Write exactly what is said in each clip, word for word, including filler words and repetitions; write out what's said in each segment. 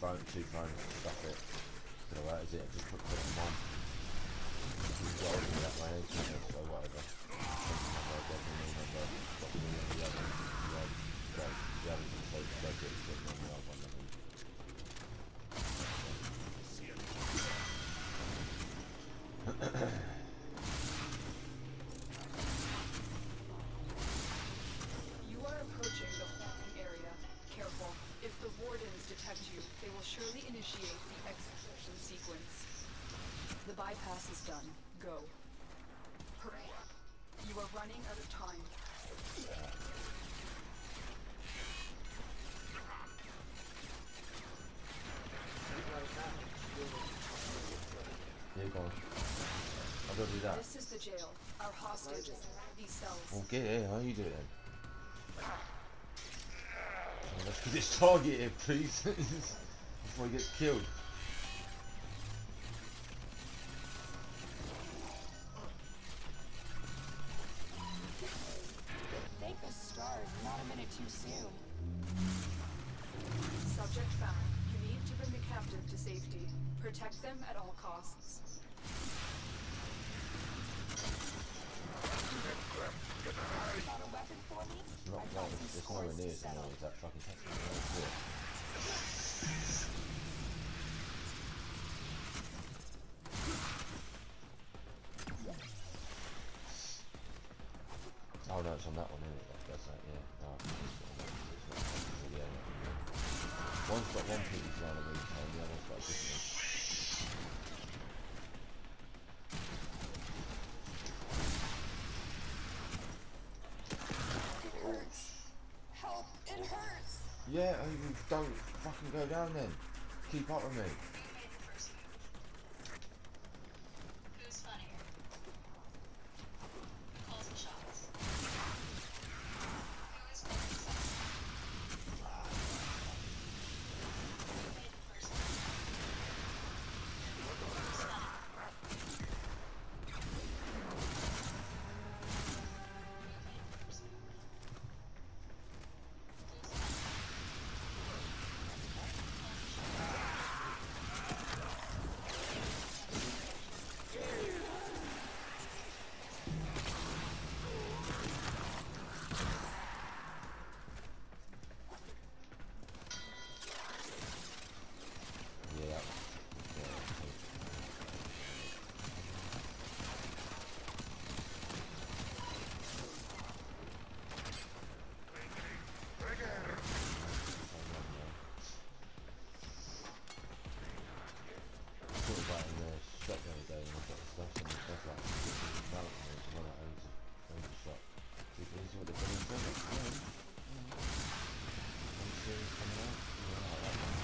phone, two phones, stuff it. So that is it. I just put, put them on. Just roll me that way, so whatever. You are approaching the horn area. Careful. If the wardens detect you, they will surely initiate the execution sequence. The bypass is done. Go. Hurry. You are running out of time. Here you go. I'll go do that. This is the jail. Our hostages. These cells. Well, get it. How you do it then? Oh, let's get this targeted, please. Before he gets killed. Thank the stars, not a minute too soon. Subject found. You need to bring the captive to safety. Protect them at all costs. Not a weapon for me? It's not I've well, got some it's nowhere scores near to as settle. annoying as that fucking text. Oh no, it's on that one, isn't it? That's that, yeah. No, yeah. One's got one P D line on each hand, the other's got a different one. It hurts. Help, it hurts. Yeah, you don't fucking go down then. Keep up with me. Who's funnier? Who calls the shots? Who is more successful? Who made the first move? Yeah. Sort of like in the shop the other day and I've got stuff and stuff like mountain and one that owns a, owns a shop. This is what they're doing. Series coming out. Yeah, I like that.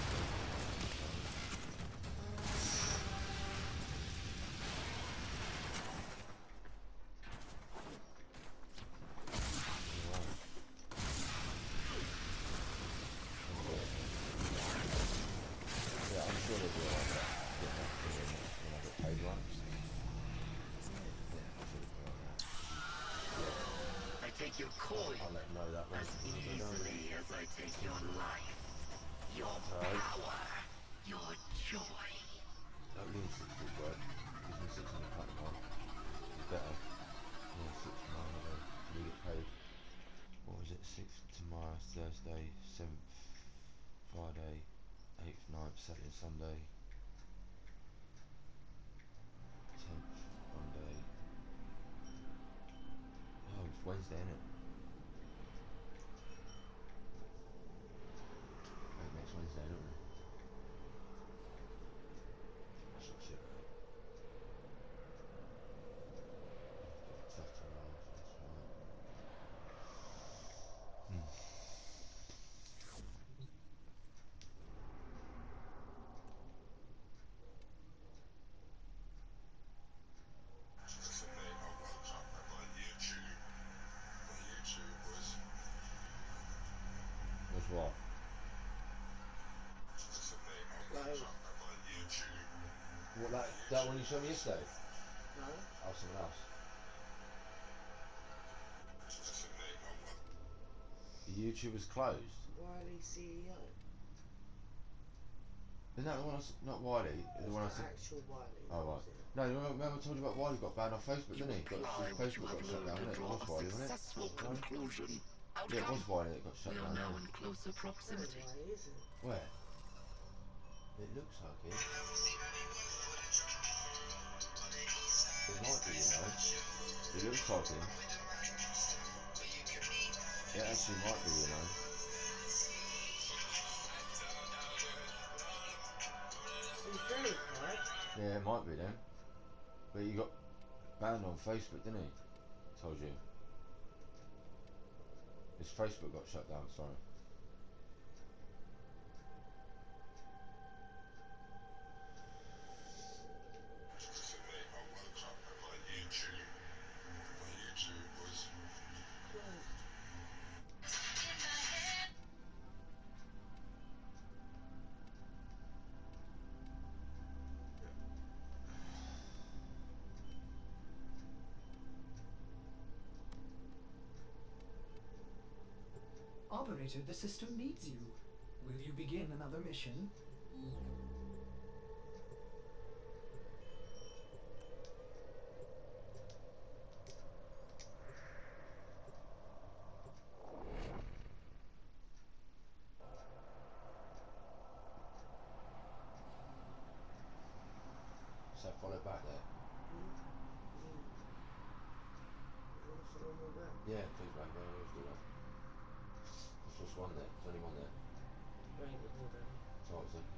Yeah, I'm sure they'll be alright. Get back to it when I get paid right. Yeah, I'm sure they'll be alright. I take your coin I'll let them know that one. as easily as I take your life, your Alright. power, your joy. That means six good work. Gives me six hundred pound a month. It's better. Yeah, six tomorrow though. We get paid. What was it? Sixth tomorrow, Thursday, seventh, Friday, eighth, ninth, Saturday, Sunday. Tenth, Monday. Oh, it's Wednesday, isn't it? Wait, next Wednesday, don't we? That's not shit. Tough to laugh, that's right. Hmm. Was what? What, like that one you showed me yesterday? No? Oh, something else. The YouTube was closed. Wiley C E O. Isn't that the one I s- not Wiley? The one I It's said. not actual Wiley. Oh right. is it? No, you remember I told you about Wiley got banned on Facebook, didn't he? Got, his Facebook got shut down, didn't it? It was Wiley, wasn't it? Successful conclusion. Yeah, it was Wiley that got shut We are down. now Yeah. in closer No, proximity. Wiley isn't. Where? It looks like it. It might be, you know. It looks like him. It actually might be, you know. He's very quiet. Yeah, it might be then. But he got banned on Facebook, didn't he? Told you. His Facebook got shut down, sorry. Operator, the system needs you. Will you begin another mission? So follow back there. Yeah, please back there, let's do that. There's just one there, there's only one there. Right, hold on. So it's like,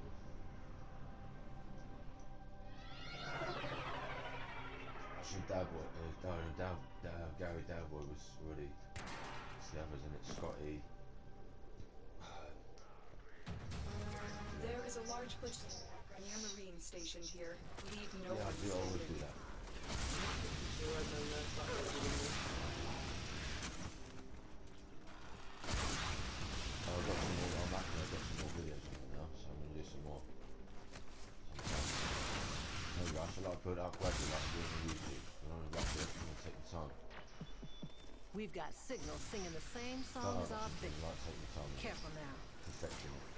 actually Dowboy, uh, Darren Dow, Dow, Gary Dowboy was already, it's the others, and it's Scotty. There is a large near Marine stationed here. Leave no Yeah, I one do always do standing. that. You are done that, but I didn't know. Oh, I've got some more, I'm back there, I've got some more videos on it now, so I'm going to do some more. There we go, I should like put it up gradually like I do it on YouTube. But I'm going to I'm going to take the time. We've got signals singing the same song Oh, as our I victim. like taking the time. and Careful now. Perfecting it.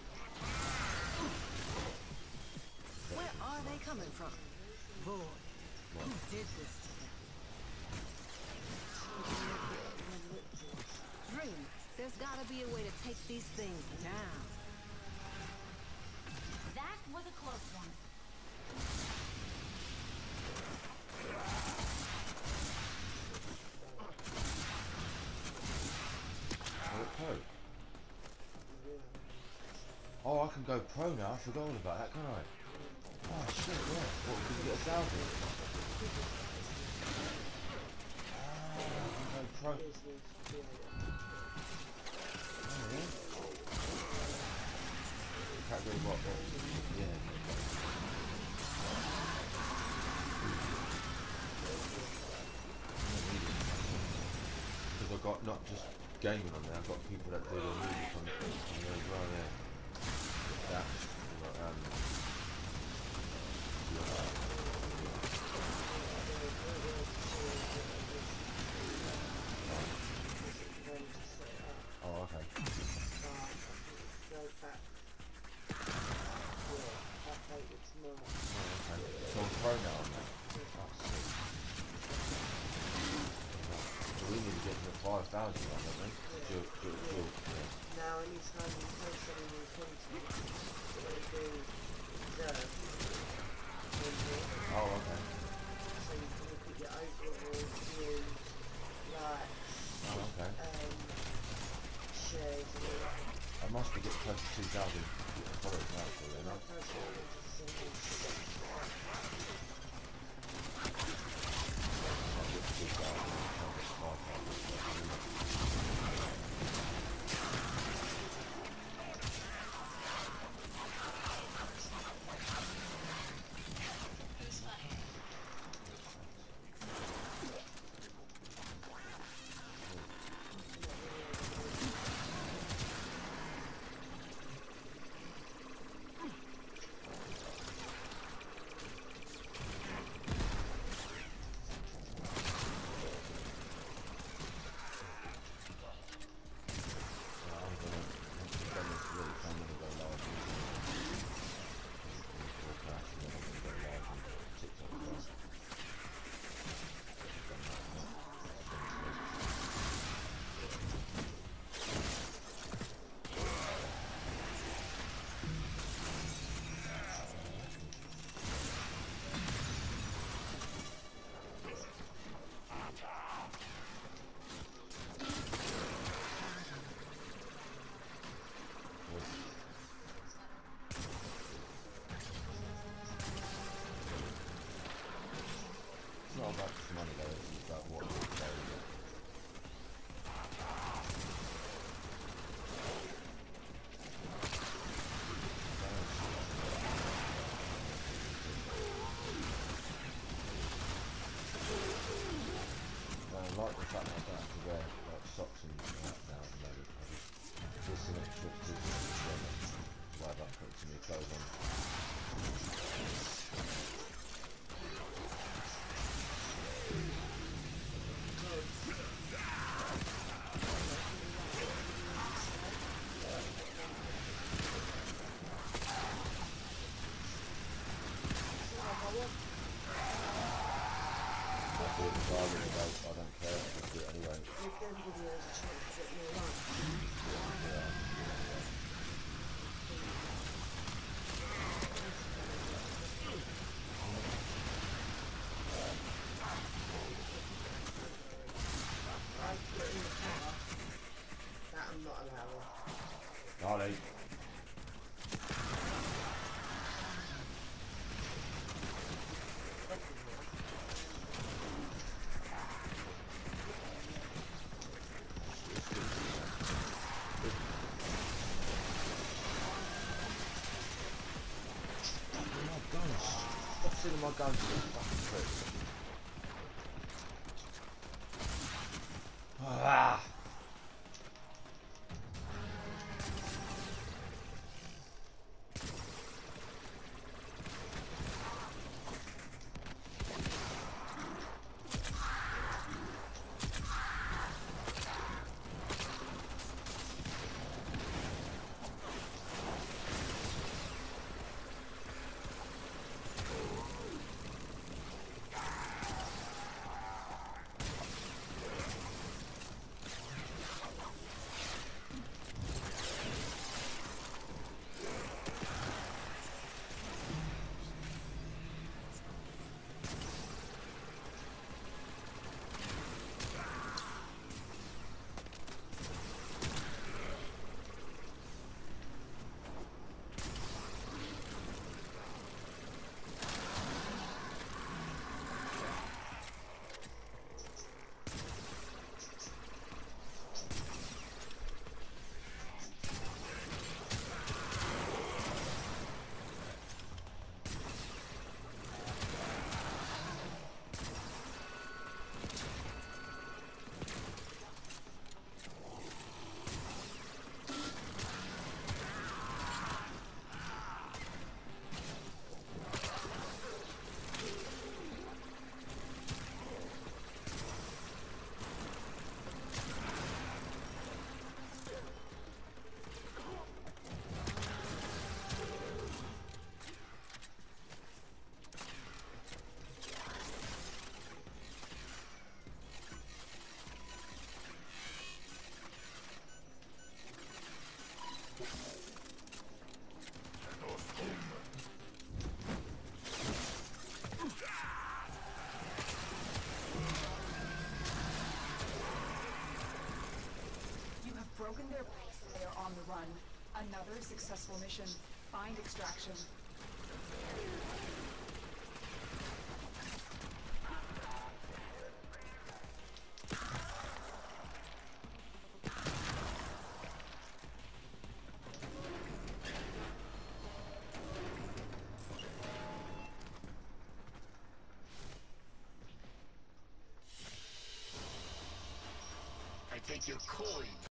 Where are they coming from? Boy, Right. who did this to them? Dream, there's gotta be a way to take these things down. That was a close one. Oh, pro. Oh, I can go pro now. I forgot all about that, can't I? Oh shit, yeah. What, can you get a salvage? Ah, I can go pro. Business, yeah. Oh, yeah. Category what? What? Yeah. Because I've got not just gaming on there, I've got people that do the music on, on there as well, yeah. That, I've got, um, oh, okay. Oh, okay. So I'm pro now on that. Oh, sick. So we need to get to the five thousand one, don't we? Dual, dual, dual, yeah. Now, anytime you post something in content, it will be reserved. Oh, okay. So you can look at your overall views, likes, Oh, okay. um, shares, and all that. I must be getting close to two thousand followers now, so then My I personal link is simple. I'll get to two thousand and I'll get to five thousand. not about just money though, it's about what we go with. I like the fact that I don't have to wear like socks and that now at the moment. I just just an extra two things why I don't put too many clothes on. I do it regardless, I I don't care, I just do it anyway. It's going to give you a chance at your life. Yeah. I put in the car that I'm not allowed. Darling. Stop stealing my guns, you fucking prick. Ah! Broken their base. They are on the run. Another successful mission. Find extraction. I take your coin.